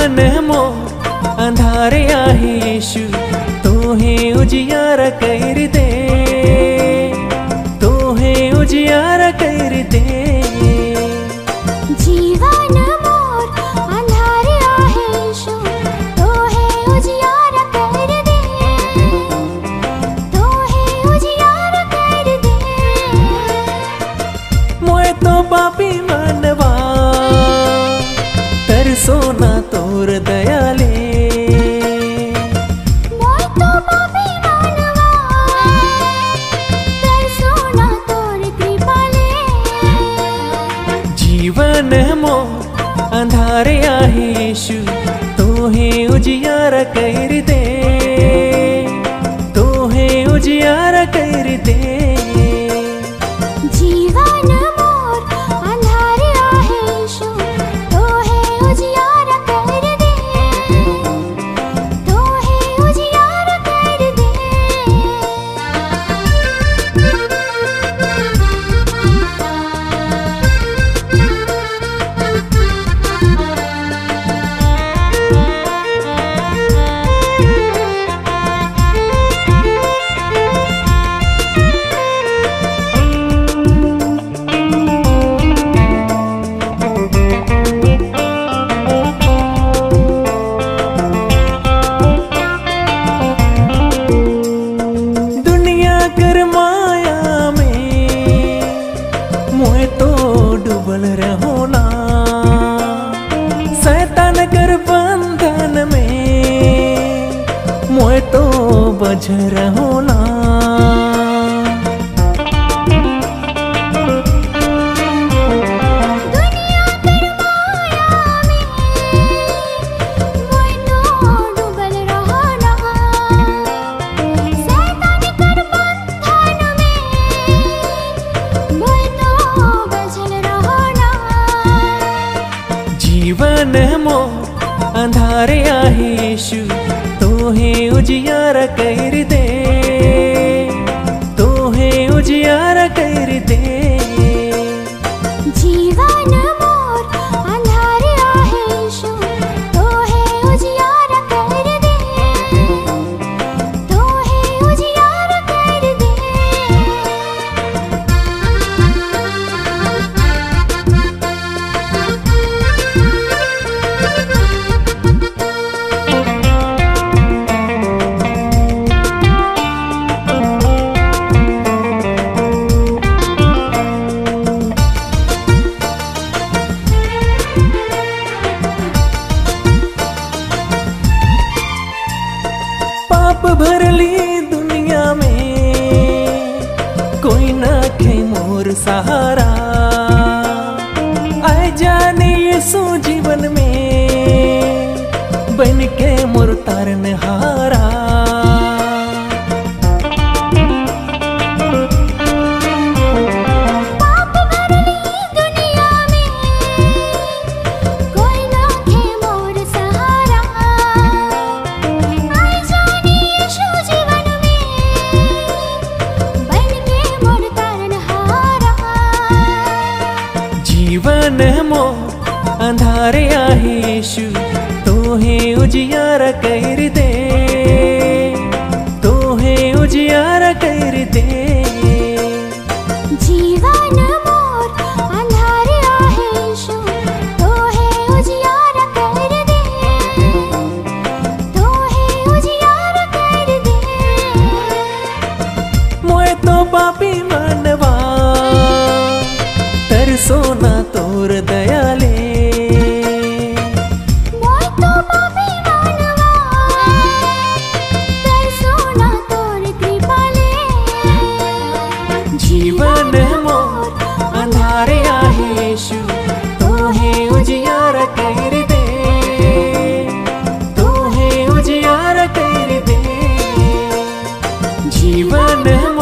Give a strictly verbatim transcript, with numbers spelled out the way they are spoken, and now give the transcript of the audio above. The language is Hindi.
जीवन मो अंधारे आहे यीशु तोहे उजियार कर दे, तोहे उजियार कर दे। जीवन मोर अंधारे आहे यीशु तोहे उजियार कर दे, तोहे उजियार कर दे। मोए तो पापी मनवा तरसो ना तोर दयाले, मोए तो पापी मनवा तरसो ना तोर कृपाले। जीवन मो अंधारे आहे यीशु तोहे उजियार कर दे, तोहे उजियार कर दे। जीवन मोर अंधारे आहे यीशु तोहे उजियार कर दे, तोहे उजियार कर दे। दुनिया कर माया में मोए तो डूबल रहो ना, शैतान कर बंधन में मोए तो बझ रहो ना। दुनिया कर माया में मोए तो डूबल रहो ना, शैतान कर बंधन में मोए तो बझल रहो ना। जीवन मो अंधारे आहे यीशु तोहे उजियार कर दे, तोहे उजियार कर दे। जीवन मोर अंधारे आहे यीशु तोहे उजियार कर दे, तोहे उजियार कर दे। पाप भरली दुनिया में कोई ना खे मोर सहारा, आए जाने यीशु जीवन में बन के मोर तारन हारा। पाप भरली दुनिया में कोई ना खे मोर सहारा, आए जाने यीशु जीवन में बन के मोर तारनहारा। जीवन मो अंधारे आहे यीशु तोहे उजियार कर दे, तोहे उजियार कर दे। जीवन मोर अंधारे आहे यीशु तोहे उजियार कर दे, तोहे उजियार कर दे। मोए तो पापी मनवा तरसो ना तोर दयाले, मोए तो पापी मनवा तरसो ना तोर कृपाले। जीवन मो अंधारे आहे यीशु तोहे उजियार कर दे, तोहे उजियार कर दे। जीवन